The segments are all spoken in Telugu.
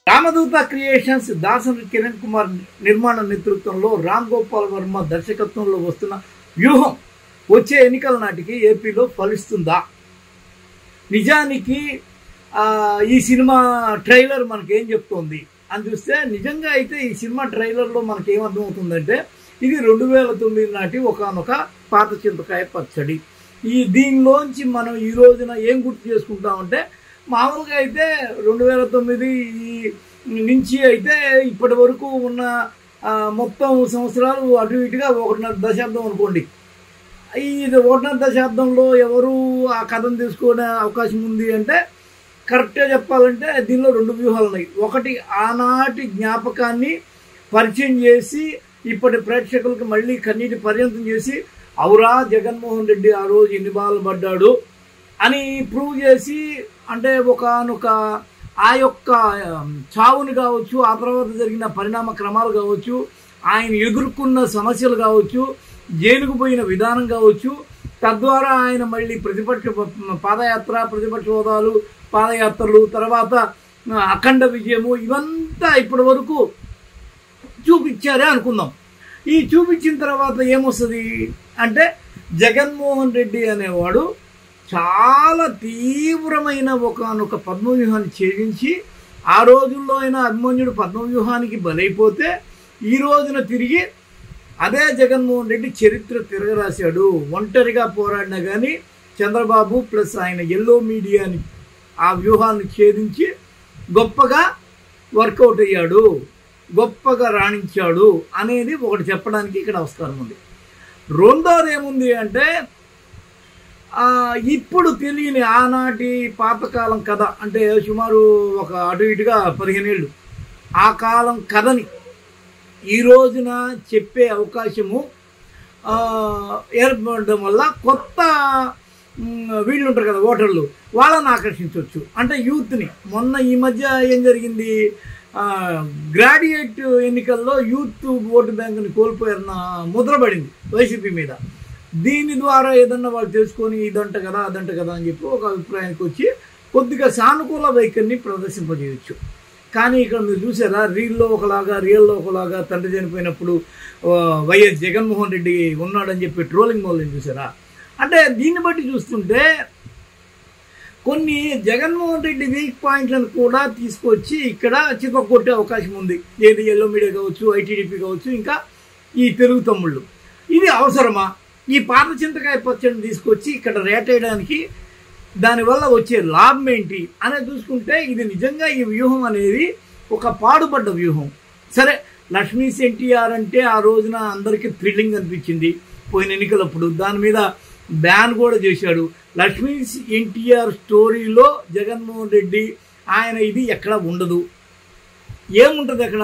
రామదూత క్రియేషన్స్ దాసరి కిరణ్ కుమార్ నిర్మాణ నేతృత్వంలో రామ్ గోపాల్ వర్మ దర్శకత్వంలో వస్తున్న వ్యూహం వచ్చే ఎన్నికల నాటికి ఏపీలో ఫలిస్తుందా? నిజానికి ఈ సినిమా ట్రైలర్ మనకేం చెప్తోంది అని చూస్తే, నిజంగా అయితే ఈ సినిమా ట్రైలర్లో మనకి ఏమర్థమవుతుందంటే, ఇది 2009 నాటి ఒకానొక పాత చింతకాయ పచ్చడి. దీనిలోంచి మనం ఈ రోజున ఏం గుర్తు చేసుకుంటామంటే, మామూలుగా అయితే 2009 నుంచి అయితే ఇప్పటి వరకు ఉన్న మొత్తం సంవత్సరాలు అటు ఇటుగా 1.5 దశాబ్దం అనుకోండి. ఇది 1.5 దశాబ్దంలో ఎవరు ఆ కథను తీసుకునే అవకాశం ఉంది అంటే, కరెక్ట్గా చెప్పాలంటే దీనిలో 2 వ్యూహాలు ఉన్నాయి. ఒకటి, ఆనాటి జ్ఞాపకాన్ని పరిచయం చేసి ఇప్పటి ప్రేక్షకులకు మళ్ళీ కన్నీటి పర్యంతం చేసి, అవురా జగన్మోహన్ రెడ్డి ఆ రోజు ఎన్ని బాధలు పడ్డాడు అని ప్రూవ్ చేసి, అంటే ఒకనొక ఆ యొక్క చావుని కావచ్చు, ఆ తర్వాత జరిగిన పరిణామ క్రమాలు కావచ్చు, ఆయన ఎదుర్కొన్న సమస్యలు కావచ్చు, జైలుకు పోయిన విధానం కావచ్చు, తద్వారా ఆయన మళ్ళీ పాదయాత్ర, ప్రతిపక్ష హోదాలు, పాదయాత్రలు, తర్వాత అఖండ విజయము, ఇవంతా ఇప్పటి వరకు చూపించారే అనుకుందాం. ఈ చూపించిన తర్వాత ఏమొస్తుంది అంటే, జగన్మోహన్ రెడ్డి అనేవాడు చాలా తీవ్రమైన ఒకనొక పద్మవ్యూహాన్ని ఛేదించి, ఆ రోజుల్లో అయినా అభిమన్యుడు పద్మవ్యూహానికి బలైపోతే, ఈ రోజున తిరిగి అదే జగన్మోహన్ రెడ్డి చరిత్ర తిరగరాశాడు. ఒంటరిగా పోరాడినా కానీ చంద్రబాబు ప్లస్ ఆయన ఎల్లో మీడియాని ఆ వ్యూహాన్ని ఛేదించి గొప్పగా వర్కౌట్ అయ్యాడు, గొప్పగా రాణించాడు అనేది ఒకటి చెప్పడానికి ఇక్కడ అవసరం ఉంది. రెండోది ఏముంది అంటే, ఇప్పుడు తెలియని ఆనాటి పాతకాలం కథ, అంటే సుమారు ఒక అటు ఇటుగా 15 ఏళ్ళు ఆ కాలం కథని ఈ రోజున చెప్పే అవకాశము ఏర్పడడం వల్ల కొత్త వీళ్ళు ఉంటారు కదా ఓటర్లు, వాళ్ళని ఆకర్షించవచ్చు. అంటే యూత్ని, మొన్న ఈ మధ్య ఏం జరిగింది, గ్రాడ్యుయేట్ ఎన్నికల్లో యూత్ ఓటు బ్యాంకుని కోల్పోయారన్న ముద్ర పడింది వైసీపీ మీద. దీని ద్వారా ఏదన్నా వాళ్ళు తెలుసుకొని ఇదంట కదా అదంట కదా అని చెప్పి ఒక అభిప్రాయానికి వచ్చి కొద్దిగా సానుకూల వైఖరిని ప్రదర్శింపజేయచ్చు. కానీ ఇక్కడ మీరు చూసారా, రియల్లో ఒకలాగా తండ్రి చనిపోయినప్పుడు వైఎస్ జగన్మోహన్ రెడ్డి ఉన్నాడని చెప్పి ట్రోలింగ్ మోల్ని చూసారా. అంటే దీన్ని బట్టి చూస్తుంటే కొన్ని జగన్మోహన్ రెడ్డి వీక్ పాయింట్లను కూడా తీసుకొచ్చి ఇక్కడ చితకొట్టే అవకాశం ఉంది. ఏది ఎల్లో మీడియా కావచ్చు, ఐటీడీపీ కావచ్చు, ఇంకా ఈ తెలుగు తమ్ముళ్ళు. ఇది అవసరమా? ఈ పాత చింతకాయ పచ్చడిని తీసుకొచ్చి ఇక్కడ రేటేయడానికి దానివల్ల వచ్చే లాభం ఏంటి అనేది చూసుకుంటే, ఇది నిజంగా ఈ వ్యూహం అనేది ఒక పాడుపడ్డ వ్యూహం. సరే, లక్ష్మీస్ ఎన్టీఆర్ అంటే ఆ రోజున అందరికీ థ్రిల్లింగ్ అనిపించింది పోయిన ఎన్నికలప్పుడు, దాని మీద బ్యాన్ కూడా చేశాడు. లక్ష్మీస్ ఎన్టీఆర్ స్టోరీలో జగన్మోహన్ రెడ్డి ఆయన ఇది ఎక్కడ ఉండదు. ఏముంటుంది అక్కడ?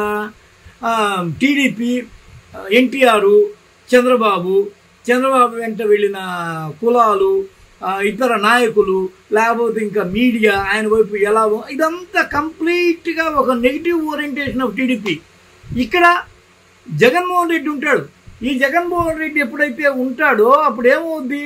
టీడీపీ, ఎన్టీఆర్, చంద్రబాబు వెంట వెళ్ళిన కులాలు, ఇతర నాయకులు, లేకపోతే ఇంకా మీడియా ఆయన వైపు ఎలా, ఇదంతా కంప్లీట్గా ఒక నెగిటివ్ ఓరియంటేషన్ ఆఫ్ టీడీపీ. ఇక్కడ జగన్మోహన్ రెడ్డి ఉంటాడు. ఈ జగన్మోహన్ రెడ్డి ఎప్పుడైతే ఉంటాడో అప్పుడు ఏమవుద్ది,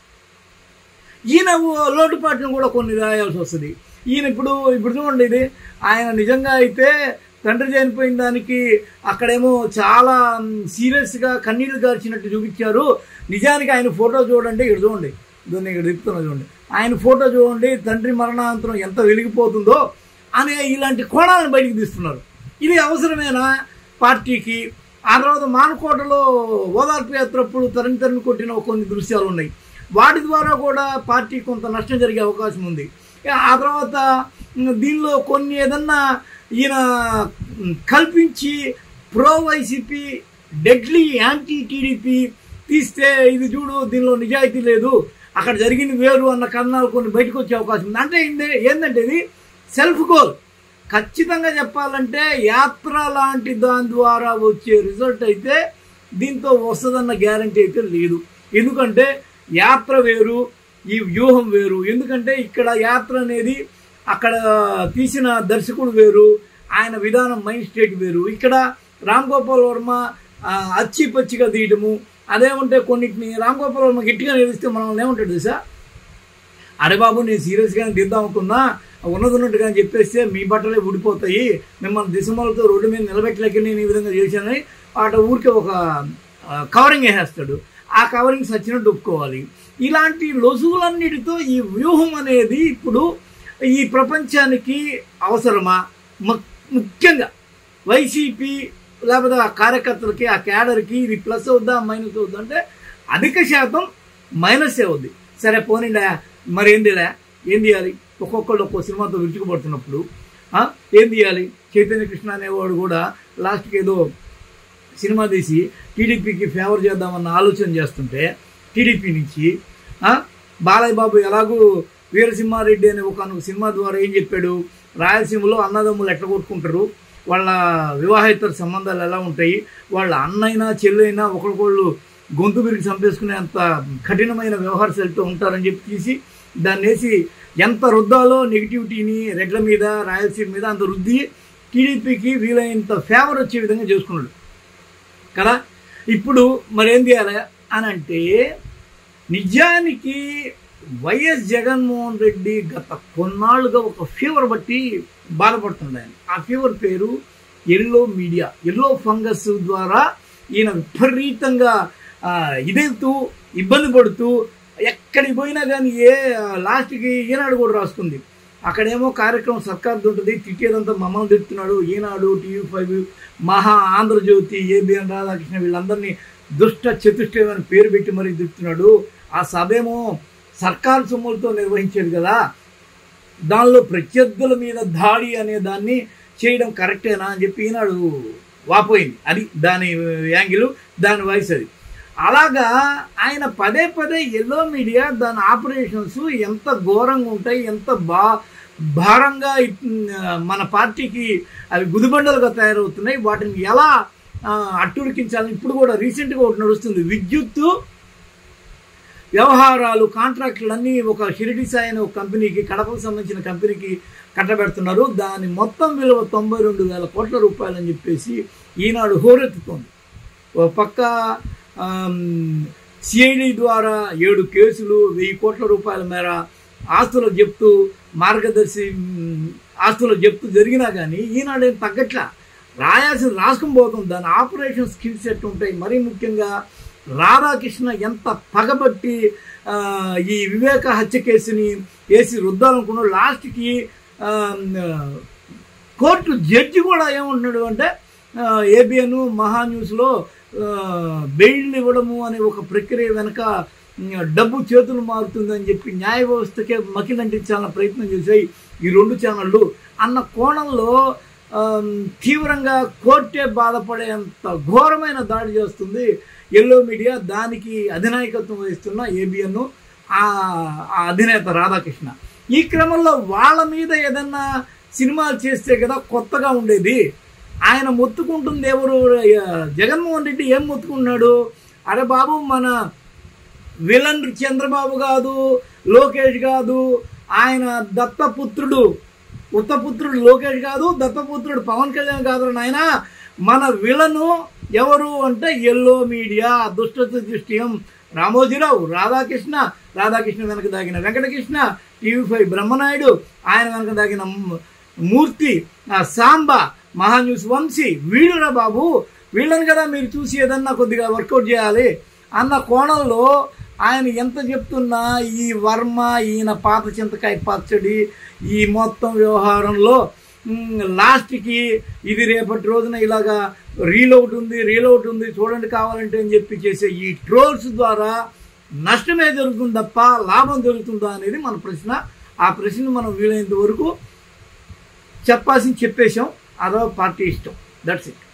ఈయన లోటుపాట్లను కూడా కొన్ని రాయాల్సి వస్తుంది. ఈయన ఇప్పుడు చూడండి, ఇది ఆయన నిజంగా అయితే తండ్రి చనిపోయిన దానికి అక్కడేమో చాలా సీరియస్గా కన్నీళ్లు గార్చినట్టు చూపించారు. నిజానికి ఆయన ఫోటో చూడండి, ఇక్కడ చూడండి, దీన్ని ఇక్కడ తిప్పుతున్నా చూడండి, ఆయన ఫోటో చూడండి, తండ్రి మరణానంతరం ఎంత వెలిగిపోతుందో అనే ఇలాంటి కోణాలను బయటికి తీస్తున్నారు. ఇది అవసరమేనా పార్టీకి? ఆ తర్వాత మానకోటలో ఓదార్పు యాత్రప్పుడు తరిమి కొట్టిన కొన్ని దృశ్యాలు ఉన్నాయి. వాటి ద్వారా కూడా పార్టీ కొంత నష్టం జరిగే అవకాశం ఉంది. ఆ తర్వాత దీనిలో కొన్ని ఏదన్నా ఈయన కల్పించి pro YCP deadly anti TDP తీస్తే, ఇది చూడు దీనిలో నిజాయితీ లేదు, అక్కడ జరిగింది వేరు అన్న కథనాలు కొన్ని బయటకు వచ్చే అవకాశం ఉంది. అంటే ఏంటంటే ఇది సెల్ఫ్ గోల్. ఖచ్చితంగా చెప్పాలంటే యాత్ర లాంటి దాని ద్వారా వచ్చే రిజల్ట్ అయితే దీంతో వస్తుందన్న గ్యారంటీ అయితే లేదు. ఎందుకంటే యాత్ర వేరు, ఈ వ్యూహం వేరు. ఎందుకంటే ఇక్కడ యాత్ర అనేది అక్కడ తీసిన దర్శకుడు వేరు, ఆయన విధానం మైండ్ స్టేట్ వేరు. ఇక్కడ రామ్ గోపాల్ వర్మ అచ్చి పచ్చిగా తీయటము, అదేమంటే కొన్నిటిని రామ్ గోపాల్ వర్మ గట్టిగా నిలిస్తే మనం ఏమంటాడు తెలుసా, అరే బాబు నేను సీరియస్గానే దిద్దాం అనుకున్నా, ఉన్నట్టుగా చెప్పేస్తే మీ బట్టలే ఊడిపోతాయి, మిమ్మల్ని దిశమలతో రోడ్డు మీద నిలబెట్టలేక నేను ఈ విధంగా చేశానని అటు ఊరికే ఒక కవరింగ్ వేసేస్తాడు. ఆ కవరింగ్ సచ్చినట్టు ఒప్పుకోవాలి. ఇలాంటి లొసుగులన్నిటితో ఈ వ్యూహం అనేది ఇప్పుడు ఈ ప్రపంచానికి అవసరమా? ముఖ్యంగా వైసీపీ లేకపోతే ఆ కార్యకర్తలకి, ఆ క్యాడర్కి ఇది ప్లస్ అవుద్దా మైనస్ అవుద్దా అంటే అధిక శాతం మైనస్ అవుద్ది. సరే పోనీలే, మరి ఏం చేయాలి? ఒక్కొక్కళ్ళు ఒక్కో సినిమాతో విరుచుకుపడుతున్నప్పుడు ఏం చేయాలి? చైతన్య కృష్ణ అనేవాడు కూడా లాస్ట్కి ఏదో సినిమా తీసి టీడీపీకి ఫేవర్ చేద్దామన్న ఆలోచన చేస్తుంటే టీడీపీ నుంచి బాలయ్య బాబు ఎలాగూ వీరసింహారెడ్డి అనే ఒక సినిమా ద్వారా ఏం చెప్పాడు? రాయలసీమలో అన్నదమ్ములు ఎట్లా కొట్టుకుంటారు, వాళ్ళ వివాహేతర సంబంధాలు ఎలా ఉంటాయి, వాళ్ళ అన్నైనా చెల్లైనా ఒకరికొళ్ళు గొంతు విరిగి చంపేసుకునే అంత కఠినమైన వ్యవహార శైలితో ఉంటారని చెప్పి తీసి దాన్ని వేసి ఎంత రుద్దాలో నెగిటివిటీని రెడ్ల మీద, రాయలసీమ మీద అంత రుద్ది టీడీపీకి వీలైనంత ఫేవర్ వచ్చే విధంగా చేసుకున్నాడు కదా. ఇప్పుడు మరేం చేయాలి అని అంటే నిజానికి వైఎస్ జగన్మోహన్ రెడ్డి గత కొన్నాళ్ళుగా ఒక ఫీవర్ బట్టి బాధపడుతున్నాడు. ఆయన ఆ ఫీవర్ పేరు ఎల్లో మీడియా. ఎల్లో ఫంగస్ ద్వారా ఈయన విపరీతంగా ఇదేతూ ఇబ్బంది పడుతూ ఎక్కడికి పోయినా కానీ లాస్ట్కి ఈనాడు కూడా రాస్తుంది. అక్కడేమో కార్యక్రమం సర్కార్ది ఉంటుంది, తిట్టేదంతా మమ్మల్ని తిడుతున్నాడు. ఈనాడు, TV5, మహా, ఆంధ్రజ్యోతి, ABN రాధాకృష్ణ వీళ్ళందరినీ దుష్ట చతుష్టయమని పేరు పెట్టి మరీ తిడుతున్నాడు. ఆ సభేమో సర్కారు సొమ్ములతో నిర్వహించేది కదా, దానిలో ప్రత్యర్థుల మీద దాడి అనే దాన్ని చేయడం కరెక్టేనా అని చెప్పి ఈనాడు వాపోయింది. అది దాని యాంగిల్, దాని వాయిస్ అది. అలాగా ఆయన పదే పదే ఎల్లో మీడియా దాని ఆపరేషన్స్ ఎంత ఘోరంగా ఉంటాయి, ఎంత భారంగా మన పార్టీకి అవి గుదిబండలుగా తయారవుతున్నాయి, వాటిని ఎలా అట్టుడికించాలని ఇప్పుడు కూడా రీసెంట్గా ఒకటి నడుస్తుంది. విద్యుత్తు వ్యవహారాలు, కాంట్రాక్టులన్నీ ఒక షిరిడి సాయి అనే ఒక కంపెనీకి, కడపకు సంబంధించిన కంపెనీకి కట్టబెడుతున్నారు. దాని మొత్తం విలువ 92,000 కోట్ల రూపాయలు అని చెప్పేసి ఈనాడు హోరెత్తుతోంది. ఒక పక్క సిఐడి ద్వారా 7 కేసులు, 1000 కోట్ల రూపాయల మేర ఆస్తుల జప్తు, మార్గదర్శి ఆస్తుల జప్తు జరిగినా కానీ ఈనాడు ఏం తగ్గట్లా, రాయాల్సింది రాసుకుని పోతుంది. దాని ఆపరేషన్ స్కిల్స్ ఎట్టు ఉంటాయి. మరీ ముఖ్యంగా రాధాకృష్ణ ఎంత పగబట్టి ఈ వివేక హత్య కేసుని వేసి రుద్దాలనుకున్నాడు. లాస్ట్కి కోర్టు జడ్జి కూడా ఏమంటున్నాడు అంటే ABN మహా న్యూస్లో బెయిల్ ఇవ్వడము అనే ఒక ప్రక్రియ వెనక డబ్బు చేతులు మారుతుందని చెప్పి న్యాయ వ్యవస్థకే మకిలంటించాలన్న ప్రయత్నం చేశాయి ఈ 2 ఛానళ్ళు అన్న కోణంలో తీవ్రంగా కోర్టే బాధపడేంత ఘోరమైన దాడి చేస్తుంది ఎల్లో మీడియా. దానికి అధినాయకత్వం వహిస్తున్న ABN ఆ అధినేత రాధాకృష్ణ. ఈ క్రమంలో వాళ్ళ మీద ఏదన్నా సినిమాలు చేస్తే కదా కొత్తగా ఉండేది. ఆయన మొత్తుకుంటుంది ఎవరు? జగన్మోహన్ రెడ్డి ఏం మొత్తుకున్నాడు? అరే బాబు, మన విలన్ చంద్రబాబు కాదు, లోకేష్ కాదు, ఆయన దత్తపుత్రుడు, ఉత్తపుత్రుడు లోకేష్ కాదు, దత్తపుత్రుడు పవన్ కళ్యాణ్ కాదు. ఆయన మన విలను ఎవరు అంటే ఎల్లో మీడియా, దుష్టచతుష్టయం, రామోజీరావు, రాధాకృష్ణ వెనక దాగిన వెంకటకృష్ణ, TV5 బ్రహ్మనాయుడు, ఆయన వెనక దాగిన మూర్తి, సాంబా, మహాన్యూస్ వంశీ, వీళ్ళురా బాబు, వీళ్ళని కదా మీరు చూసి ఏదన్నా కొద్దిగా వర్కౌట్ చేయాలి అన్న కోణంలో ఆయన ఎంత చెప్తున్నా ఈ వర్మ, ఈయన పాత చింతకాయ పచ్చడి, ఈ మొత్తం వ్యవహారంలో లాస్ట్కి ఇది రేపటి రోజున ఇలాగా రీలౌట్ ఉంది చూడండి కావాలంటే అని చెప్పి చేసే ఈ ట్రోల్స్ ద్వారా నష్టమే జరుగుతుంది తప్ప లాభం జరుగుతుందా అనేది మన ప్రశ్న. ఆ ప్రశ్న మనం వీలైనంత వరకు చెప్పేశాం. అదో పార్టీ ఇష్టం. That's it.